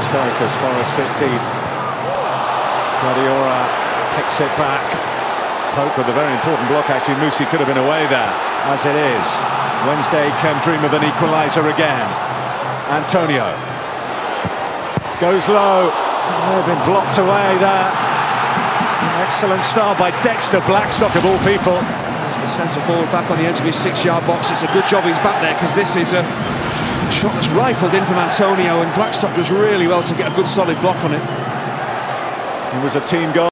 strikers, Forrest sit deep. Guardiola picks it back. Cope with a very important block, actually. Musi could have been away there, as it is. Wednesday can dream of an equaliser again. Antonio goes low. May have been blocked away there. Excellent start by Dexter Blackstock, of all people. There's the centre forward back on the edge of his 6-yard box. It's a good job he's back there, because this is a shot that's rifled in from Antonio, and Blackstock does really well to get a good solid block on it. It was a team goal.